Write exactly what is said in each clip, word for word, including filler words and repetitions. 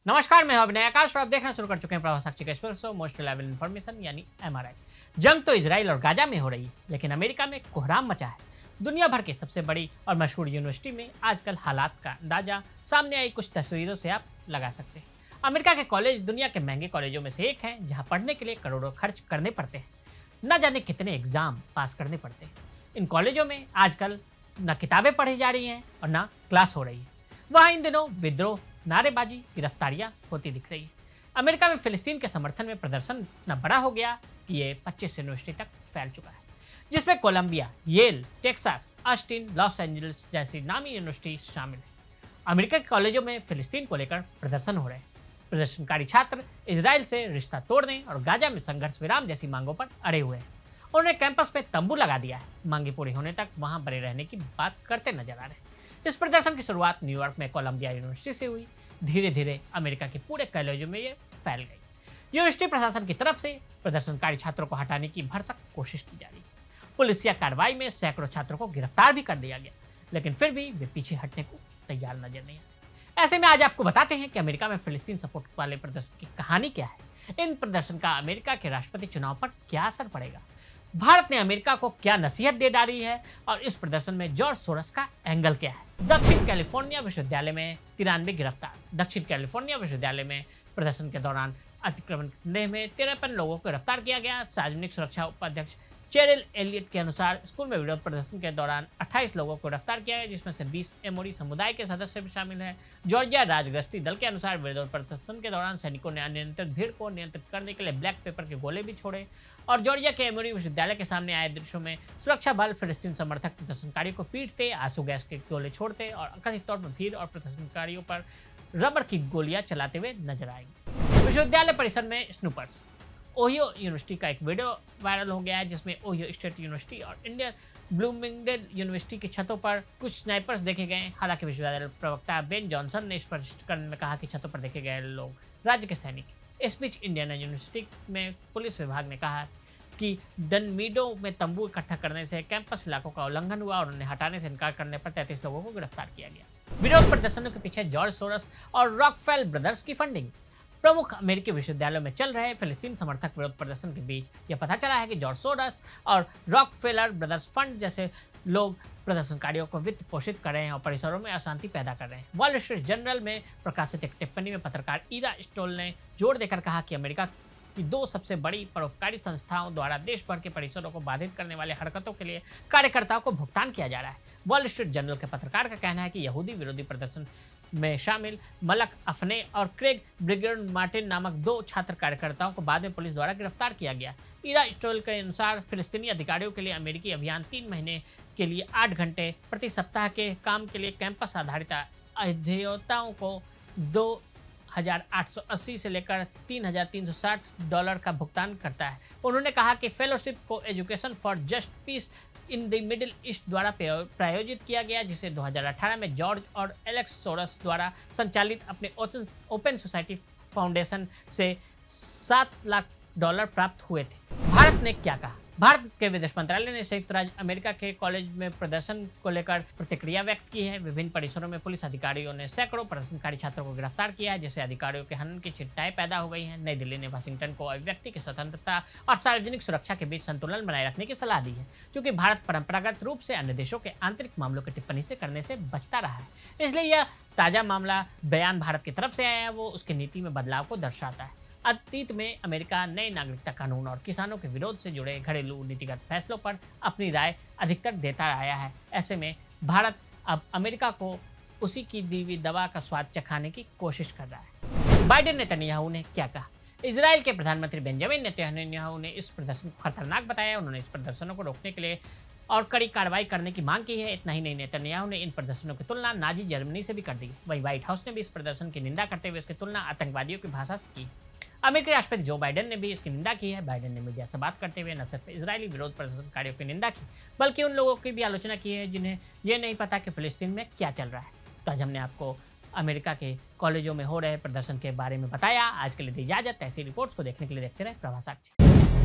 नमस्कार, मैं अभिनय आकाश और आप देखना शुरू कर चुके हैं प्रभाव साक्षी का एक्सप्रेसो मोस्ट रिलायबल इन्फॉर्मेशन यानी एमआरआई। जंग तो इजराइल और गाजा में हो रही है, लेकिन अमेरिका में कोहराम मचा है। दुनिया भर की सबसे बड़ी और मशहूर यूनिवर्सिटी में आजकल हालात का अंदाजा सामने आई कुछ तस्वीरों से आप लगा सकते हैं। अमेरिका के कॉलेज दुनिया के महंगे कॉलेजों में से एक है, जहाँ पढ़ने के लिए करोड़ों खर्च करने पड़ते हैं। न जाने कितने एग्जाम पास करने पड़ते हैं। इन कॉलेजों में आजकल न किताबें पढ़ी जा रही हैं और न क्लास हो रही है। वहाँ इन दिनों विद्रोह, नारेबाजी, गिरफ्तारियां होती दिख रही है। अमेरिका में फिलिस्तीन के समर्थन में प्रदर्शन इतना बड़ा हो गया कि ये पच्चीस यूनिवर्सिटी तक फैल चुका है, जिसमें Columbia, Yale, Texas, Austin, Los Angeles जैसी नामी यूनिवर्सिटी शामिल है। अमेरिका के कॉलेजों में फिलिस्तीन को लेकर प्रदर्शन हो रहे हैं। प्रदर्शनकारी छात्र इजराइल से रिश्ता तोड़ने और गाजा में संघर्ष विराम जैसी मांगों पर अड़े हुए हैं। उन्होंने कैंपस में तंबू लगा दिया है। मांगे पूरी होने तक वहां बने रहने की बात करते नजर आ रहे हैं। इस प्रदर्शन की शुरुआत न्यूयॉर्क में कोलंबिया यूनिवर्सिटी से हुई। धीरे धीरे अमेरिका के पूरे कॉलेजों में ये फैल गई। यूनिवर्सिटी प्रशासन की तरफ से प्रदर्शनकारी छात्रों को हटाने की भरसक कोशिश की जा रही है। पुलिसिया कार्रवाई में सैकड़ों छात्रों को गिरफ्तार भी कर दिया गया, लेकिन फिर भी वे पीछे हटने को तैयार नजर नहीं आए। ऐसे में आज आपको बताते हैं कि अमेरिका में फिलिस्तीन सपोर्ट वाले प्रदर्शन की कहानी क्या है। इन प्रदर्शन का अमेरिका के राष्ट्रपति चुनाव पर क्या असर पड़ेगा, भारत ने अमेरिका को क्या नसीहत दे डाली है और इस प्रदर्शन में जॉर्ज सोरस का एंगल क्या है। दक्षिण कैलिफोर्निया विश्वविद्यालय में तिरानवे गिरफ्तार। दक्षिण कैलिफोर्निया विश्वविद्यालय में प्रदर्शन के दौरान अतिक्रमण के संदेह में तिरपन लोगों को गिरफ्तार किया गया। सार्वजनिक सुरक्षा उपाध्यक्ष चेरिल एलियट के अनुसार स्कूल में विरोध प्रदर्शन के दौरान अट्ठाईस लोगों को गिरफ्तार किया गया, जिसमें से बीस एमोरी समुदाय के सदस्य भी शामिल हैं। जॉर्जिया राजगश्ती दल के अनुसार विरोध प्रदर्शन के दौरान सैनिकों ने अनियंत्रित भीड़ को नियंत्रित करने के लिए ब्लैक पेपर के गोले भी छोड़े। और जॉर्जिया के एमोरी विश्वविद्यालय के सामने आए दृश्यों में सुरक्षा बल फिलिस्तीन समर्थक प्रदर्शनकारियों को पीटते, आंसू गैस के गोले छोड़ते और कथित तौर पर भीड़ और प्रदर्शनकारियों पर रबर की गोलियां चलाते हुए नजर आएंगे। विश्वविद्यालय परिसर में स्नूपर्स। ओहियो यूनिवर्सिटी का एक वीडियो वायरल हो गया है, जिसमें ओहियो स्टेट यूनिवर्सिटी और इंडियन ब्लूमिंगडेल यूनिवर्सिटी की छतों पर कुछ स्नाइपर्स देखे गए। हालांकि विश्वविद्यालय प्रवक्ता बेन जॉनसन ने स्पष्टीकरण में कहा कि छतों पर देखे गए लोग राज्य के सैनिक। इस बीच इंडियाना यूनिवर्सिटी में पुलिस विभाग ने कहा कि डनमीडो में तंबू इकट्ठा करने से कैंपस इलाकों का उल्लंघन हुआ और उन्हें हटाने से इनकार करने पर तैंतीस लोगों को गिरफ्तार किया गया। विरोध प्रदर्शनों के पीछे जॉर्ज सोरस और रॉकफेल ब्रदर्स की फंडिंग। प्रमुख अमेरिकी विश्वविद्यालयों में चल रहे फिलिस्तीन समर्थक विरोध प्रदर्शन के बीच यह पता चला है कि जॉर्ज सोरस और रॉकफेलर ब्रदर्स फंड जैसे लोग प्रदर्शनकारियों को वित्त पोषित कर रहे हैं और परिसरों में अशांति पैदा कर रहे हैं। वॉल स्ट्रीट जर्नल में प्रकाशित एक टिप्पणी में पत्रकार ईरा स्टोल ने जोर देकर कहा कि अमेरिका की दो सबसे बड़ी परोपकारी संस्थाओं द्वारा देश भर के परिसरों को बाधित करने वाले हरकतों के लिए कार्यकर्ताओं को भुगतान किया जा रहा है। वॉल स्ट्रीट जर्नल के पत्रकार का कहना है कि यहूदी विरोधी प्रदर्शन में शामिल मलक अफने और क्रेग ब्रिगेड मार्टिन नामक दो छात्र कार्यकर्ताओं को बाद में पुलिस द्वारा गिरफ्तार किया गया। ईरा स्टोल के अनुसार फिलिस्तीनी अधिकारियों के लिए अमेरिकी अभियान तीन महीने के लिए आठ घंटे प्रति सप्ताह के काम के लिए कैंपस आधारित अध्येताओं को दो हजार आठ सौ अस्सी से लेकर तीन हजार तीन सौ साठ डॉलर का भुगतान करता है। उन्होंने कहा कि फेलोशिप को education for just peace in the middle east द्वारा प्रायोजित किया गया, जिसे दो हज़ार अठारह में जॉर्ज और एलेक्स सोरस द्वारा संचालित अपने ओपन सोसाइटी फाउंडेशन से सात लाख डॉलर प्राप्त हुए थे। भारत ने क्या कहा। भारत के विदेश मंत्रालय ने संयुक्त राज्य अमेरिका के कॉलेज में प्रदर्शन को लेकर प्रतिक्रिया व्यक्त की है। विभिन्न परिसरों में पुलिस अधिकारियों ने सैकड़ों प्रदर्शनकारी छात्रों को गिरफ्तार किया है, जिससे अधिकारियों के हनन की चिंताएं पैदा हो गई हैं। नई दिल्ली ने वाशिंगटन को अभिव्यक्ति की स्वतंत्रता और सार्वजनिक सुरक्षा के बीच संतुलन बनाए रखने की सलाह दी है, क्योंकि भारत परंपरागत रूप से अन्य देशों के आंतरिक मामलों की टिप्पणी से करने से बचता रहा है। इसलिए यह ताजा मामला बयान भारत की तरफ से आया है, वो उसकी नीति में बदलाव को दर्शाता है। अतीत में अमेरिका नए नागरिकता कानून और किसानों के विरोध से जुड़े घरेलू नीतिगत फैसलों पर अपनी राय अधिकतर देता आया है। ऐसे में भारत अब अमेरिका को उसी की दी हुई दवा का स्वाद चखाने की कोशिश कर रहा है। बाइडेन नेतन्याहू ने क्या कहा। इजराइल के प्रधानमंत्री बेंजामिन नेतन्याहू ने इस प्रदर्शन को खतरनाक बताया। उन्होंने इस प्रदर्शनों को रोकने के लिए और कड़ी कार्रवाई करने की मांग की है। इतना ही नहीं, नेतन्याहू ने इन प्रदर्शनों की तुलना नाजी जर्मनी से भी कर दी। वहीं व्हाइट हाउस ने भी इस प्रदर्शन की निंदा करते हुए इसकी तुलना आतंकवादियों की भाषा से की। अमेरिकी राष्ट्रपति जो बाइडेन ने भी इसकी निंदा की है। बाइडेन ने मीडिया से बात करते हुए न सिर्फ इजरायली विरोध प्रदर्शनकारियों की निंदा की, बल्कि उन लोगों की भी आलोचना की है जिन्हें ये नहीं पता कि फिलिस्तीन में क्या चल रहा है। तो आज हमने आपको अमेरिका के कॉलेजों में हो रहे प्रदर्शन के बारे में बताया। आज के लिए दी इजाजत। ऐसी रिपोर्ट्स को देखने के लिए देखते रहे प्रभाव साक्षी।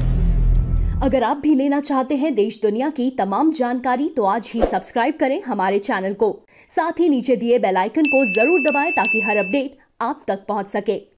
अगर आप भी लेना चाहते हैं देश दुनिया की तमाम जानकारी, तो आज ही सब्सक्राइब करें हमारे चैनल को। साथ ही नीचे दिए बेल आइकन को जरूर दबाएं ताकि हर अपडेट आप तक पहुंच सके।